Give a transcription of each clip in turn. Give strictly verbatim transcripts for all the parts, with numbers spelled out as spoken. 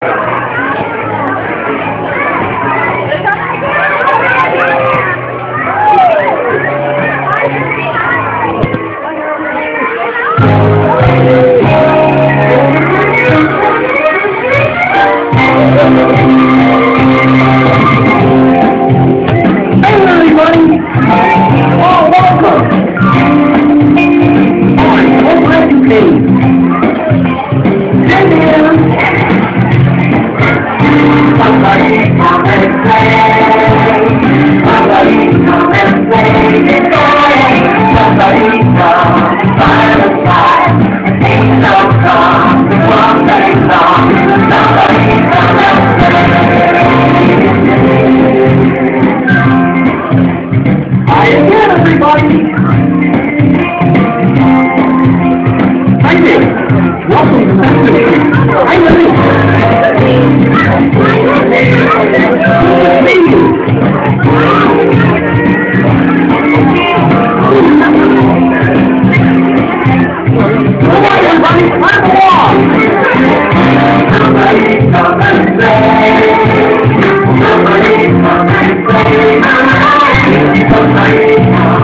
Somebody come and play. Somebody come and play this game. Somebody come by the side. Ain't no song one day long. Somebody come and play. Hi again, everybody. Hi there. Welcome to the city. Hi there. Somebody come and play. Somebody come and play. Somebody come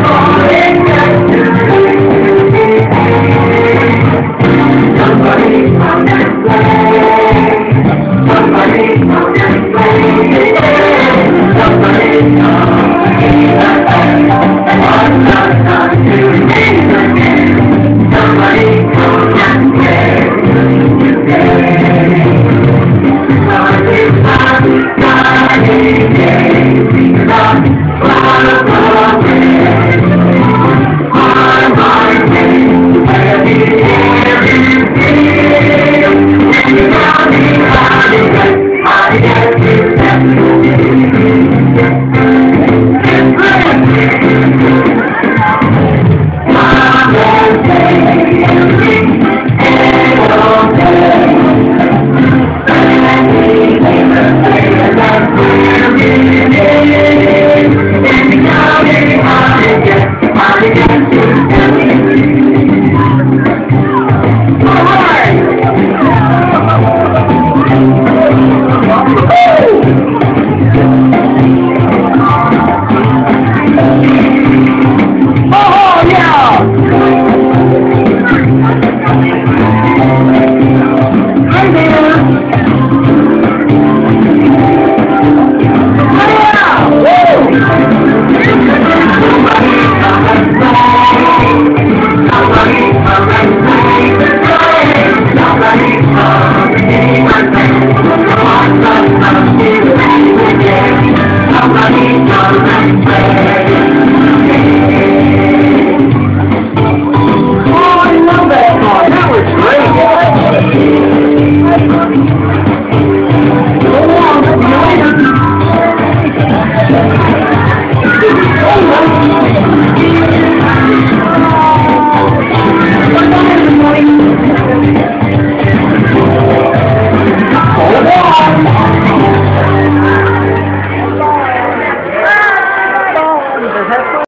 Somebody